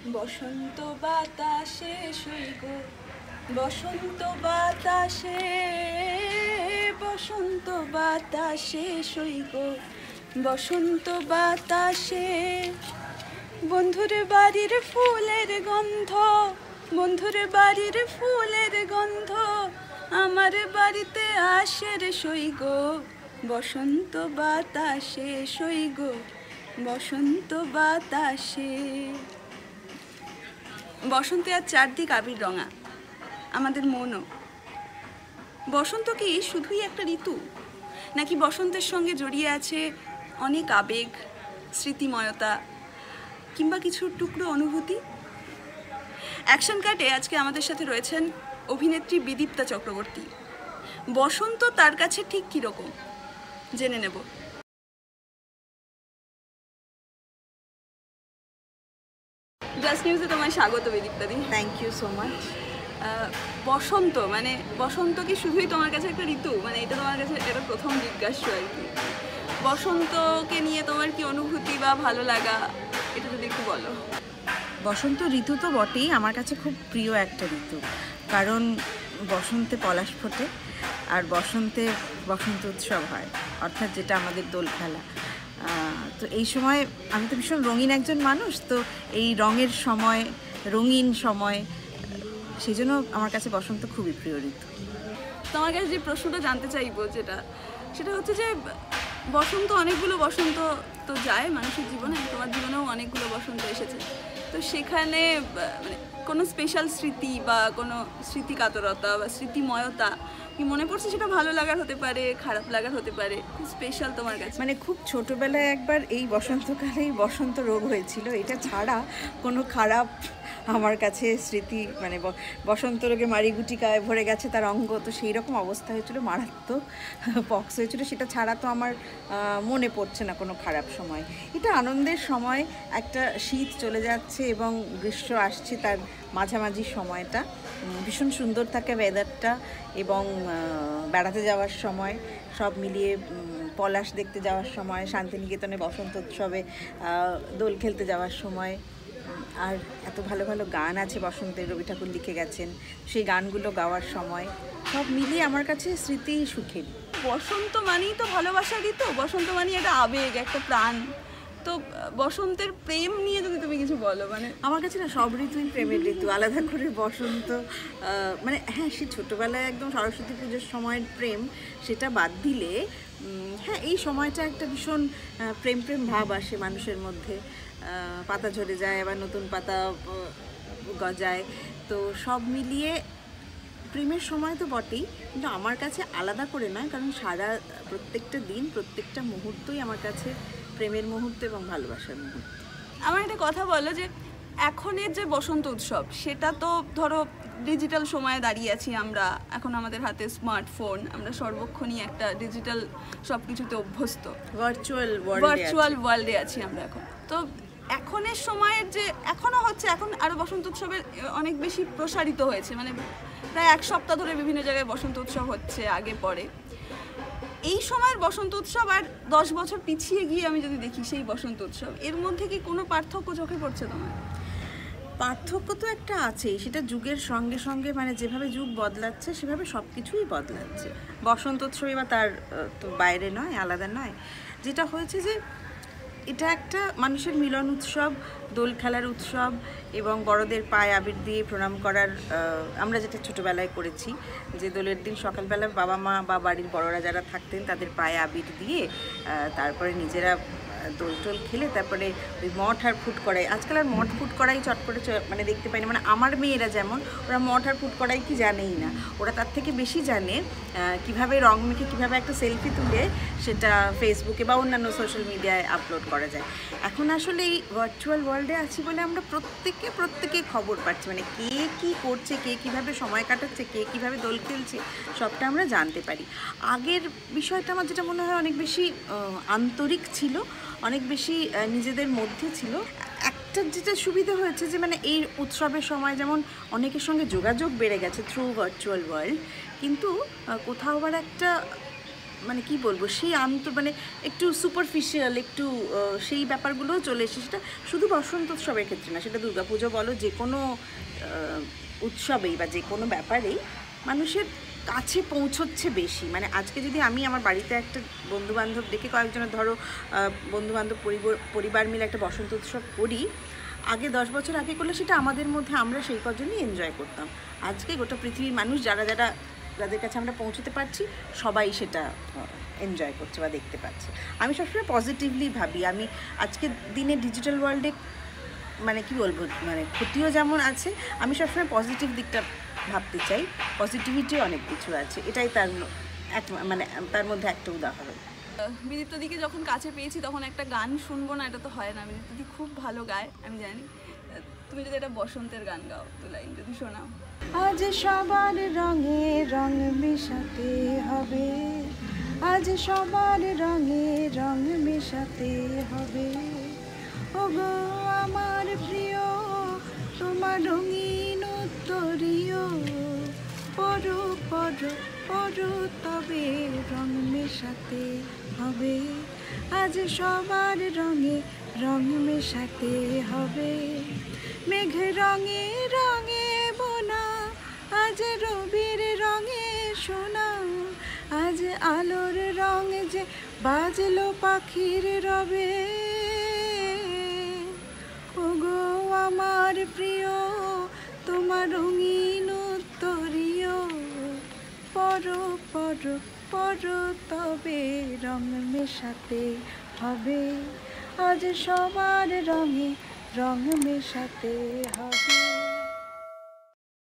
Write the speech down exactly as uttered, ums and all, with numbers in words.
বসন্ত বাতাসে সৈগ বসন্ত বাতাসে বসন্ত বাতাসে সৈগ বসন্ত বাতাসে বন্ধুর বাড়ির ফুলের গন্ধ বন্ধুর বাড়ির ফুলের গন্ধ আমার বাড়িতে আসে রে সৈগ বসন্ত বাতাসে সৈগ বসন্ত বাতাসে। বসন্তে আর চারদিক আবির রঙা আমাদের মনও। বসন্ত কি শুধুই একটা ঋতু, নাকি বসন্তের সঙ্গে জড়িয়ে আছে অনেক আবেগ, স্মৃতিময়তা কিংবা কিছু টুকরো অনুভূতি? অ্যাকশন কাটে আজকে আমাদের সাথে রয়েছেন অভিনেত্রী বিদীপ্তা চক্রবর্তী। বসন্ত তার কাছে ঠিক কীরকম জেনে নেব। জাস্ট নিউজে তোমায় স্বাগত Bidipta di. Thank you so much. বসন্ত মানে বসন্ত কি শুধুই তোমার কাছে একটা ঋতু? মানে এটা তোমার কাছে এটা প্রথম জিজ্ঞাসা আর কি। বসন্তকে নিয়ে তোমার কি অনুভূতি বা ভালো লাগা, এটা যদি একটু বলো। বসন্ত ঋতু তো বটেই, আমার কাছে খুব প্রিয় একটা ঋতু, কারণ বসন্তে পলাশ ফোটে আর বসন্তে বসন্ত উৎসব হয়, অর্থাৎ যেটা আমাদের দোল খেলা। তো এই সময় আমি তো ভীষণ রঙিন একজন মানুষ, তো এই রঙের সময়, রঙিন সময়, সেই জন্য আমার কাছে বসন্ত খুবই প্রিয় ঋতু। তোমার কাছে যে প্রশ্নটা জানতে চাইবো যেটা সেটা হচ্ছে যে বসন্ত, অনেকগুলো বসন্ত তো যায় মানুষের জীবনে, তোমার জীবনেও অনেকগুলো বসন্ত এসেছে, তো সেখানে মানে কোনো স্পেশাল স্মৃতি বা কোনো স্মৃতিকাতরতা বা স্মৃতিময়তা কি মনে পড়ছে? সেটা ভালো লাগার হতে পারে, খারাপ লাগার হতে পারে, খুব স্পেশাল তোমার কাছে। মানে খুব ছোটোবেলায় একবার এই বসন্তকালেই বসন্ত রোগ হয়েছিল, এটা ছাড়া কোনো খারাপ আমার কাছে স্মৃতি, মানে বসন্ত রোগে মারিগুটিকায় ভরে গেছে তার অঙ্গ, তো সেই রকম অবস্থা হয়েছিল, মারাত্মক পক্স হয়েছিল, সেটা ছাড়া তো আমার মনে পড়ছে না কোনো খারাপ সময়। এটা আনন্দের সময়, একটা শীত চলে যাচ্ছে এবং গ্রীষ্ম আসছে, তার মাঝামাঝি সময়টা ভীষণ সুন্দর থাকে ওয়েদারটা, এবং বেড়াতে যাওয়ার সময় সব মিলিয়ে পলাশ দেখতে যাওয়ার সময়, শান্তিনিকেতনে বসন্ত উৎসবে দোল খেলতে যাওয়ার সময়, আর এত ভালো ভালো গান আছে বসন্তের, রবি ঠাকুর লিখে গেছেন, সেই গানগুলো গাওয়ার সময়, সব মিলিয়ে আমার কাছে স্মৃতি সুখের। বসন্ত মানেই তো ভালোবাসা ঋতু, বসন্ত মানেই একটা আবেগ, একটা প্রাণ। তো বসন্তের প্রেম নিয়ে যদি তুমি কিছু বলো। মানে আমার কাছে না সব ঋতুই প্রেমের ঋতু, আলাদা করে বসন্ত মানে হ্যাঁ, সে ছোটোবেলায় একদম সরস্বতী পুজোর সময়ের প্রেম, সেটা বাদ দিলে হ্যাঁ এই সময়টা একটা ভীষণ প্রেম প্রেম ভাব আসে মানুষের মধ্যে, পাতা ঝরে যায়, আবার নতুন পাতা গজায়, তো সব মিলিয়ে প্রেমের সময় তো বটেই, কিন্তু আমার কাছে আলাদা করে নয়, কারণ সারা প্রত্যেকটা দিন, প্রত্যেকটা মুহূর্তই আমার কাছে প্রেমের মুহূর্ত এবং ভালোবাসার মুহূর্ত। আমার একটা কথা বলো যে এখনের যে বসন্ত উৎসব, সেটা তো ধরো ডিজিটাল সময়ে দাঁড়িয়ে আছি আমরা, এখন আমাদের হাতে স্মার্টফোন, আমরা সর্বক্ষণই একটা ডিজিটাল সব কিছুতে অভ্যস্ত, ভার্চুয়াল ভার্চুয়াল ওয়ার্ল্ডে আছি আমরা এখন। তো এখনের সময়ের যে এখনও হচ্ছে, এখন আরও বসন্ত উৎসবের অনেক বেশি প্রসারিত হয়েছে, মানে প্রায় এক সপ্তাহ ধরে বিভিন্ন জায়গায় বসন্ত উৎসব হচ্ছে আগে পরে। এই সময়ের বসন্ত উৎসব আর দশ বছর পিছিয়ে গিয়ে আমি যদি দেখি সেই বসন্ত উৎসব, এর মধ্যে কি কোনো পার্থক্য চোখে পড়ছে তোমার? পার্থক্য তো একটা আছেই, সেটা যুগের সঙ্গে সঙ্গে, মানে যেভাবে যুগ বদলাচ্ছে সেভাবে সব কিছুই বদলাচ্ছে। বসন্ত উৎসবে বা তার তো বাইরে নয়, আলাদা নয়। যেটা হয়েছে যে এটা একটা মানুষের মিলন উৎসব, দোল খেলার উৎসব, এবং বড়দের পায়ে আবির দিয়ে প্রণাম করার, আমরা যেটা ছোটোবেলায় করেছি, যে দোলের দিন সকালবেলা বাবা মা বা বাড়ির বড়রা যারা থাকতেন তাদের পায়ে আবির দিয়ে তারপরে নিজেরা দোল টোল খেলে তারপরে ওই মঠ আর ফুট কড়াই, আজকাল আর মঠ ফুট কড়াই চট করে মানে দেখতে পাই না, মানে আমার মেয়েরা যেমন, ওরা মঠ আর ফুট কড়াই কি জানেই না, ওরা তার থেকে বেশি জানে কিভাবে রং মেখে কীভাবে একটা সেলফি তুলে সেটা ফেসবুকে বা অন্যান্য সোশ্যাল মিডিয়ায় আপলোড করা যায়। এখন আসলে এই ভার্চুয়াল ওয়ার্ল্ডে আছি বলে আমরা প্রত্যেকে প্রত্যেকে খবর পাচ্ছি, মানে কে কী করছে, কে কীভাবে সময় কাটাচ্ছে, কে কীভাবে দোল খেলছে, সবটা আমরা জানতে পারি। আগের বিষয়টা আমার যেটা মনে হয় অনেক বেশি আন্তরিক ছিল, অনেক বেশি নিজেদের মধ্যে ছিল। একটা যেটা সুবিধা হয়েছে যে মানে এই উৎসবের সময় যেমন অনেকের সঙ্গে যোগাযোগ বেড়ে গেছে থ্রু ভার্চুয়াল ওয়ার্ল্ড, কিন্তু কোথাও আবার একটা মানে কি বলবো, সেই আন্ত মানে একটু সুপারফিশিয়াল, একটু সেই ব্যাপারগুলোও চলে এসেছে। সেটা শুধু বসন্ত উৎসবের ক্ষেত্রে না, সেটা দুর্গাপুজো বলো, যে কোনো উৎসবেই বা যে কোনো ব্যাপারেই মানুষের কাছে পৌঁছচ্ছে বেশি। মানে আজকে যদি আমি আমার বাড়িতে একটা বন্ধুবান্ধব ডেকে, কয়েকজনের ধরো বন্ধুবান্ধব পরিবার মিলে একটা বসন্ত উৎসব করি, আগে দশ বছর আগে করলে সেটা আমাদের মধ্যে আমরা সেই কজনই এনজয় করতাম। আজকে গোটা পৃথিবীর মানুষ যারা যারা যাদের কাছে আমরা পৌঁছতে পারছি, সবাই সেটা এনজয় করছে বা দেখতে পাচ্ছে। আমি সবসময় পজিটিভলি ভাবি। আমি আজকের দিনে ডিজিটাল ওয়ার্ল্ডে মানে কি বলবো, মানে ক্ষতিও যেমন আছে, আমি সবসময় পজিটিভ দিকটা ভাবতে চাই। পজিটিভিটিও অনেক কিছু আছে, এটাই তার এক মানে তার মধ্যে একটা উদাহরণ। বিদীপ্তদিকে যখন কাছে পেয়েছি তখন একটা গান শুনবো না, এটা তো হয় না। বিদীপ্তদি খুব ভালো গায়, আমি জানি। তুমি যদি একটা বসন্তের গান গাও, তো লাইন যদি শোনাও। আজ সবার রঙে রং মেশাতে হবে, আজ সবার রঙে রং মেশাতে হবে। ওগো আমার প্রিয়, তোমার রঙিন উত্তরীয়, পরো পরো পরো তবে রং মেশাতে হবে। আজ সবার রঙে রং মেশাতে হবে। মেঘ রঙে রঙে বোনা, আজ রবির রঙে সোনা, আজ আলোর রঙ যে বাজলো পাখির রবে। ওগো আমার প্রিয়, তোমার রঙিন উত্তরীয়, পরো পরো পরো তবে রং মেশাতে হবে। আজ সবার রঙে রং মেশাতে হবে।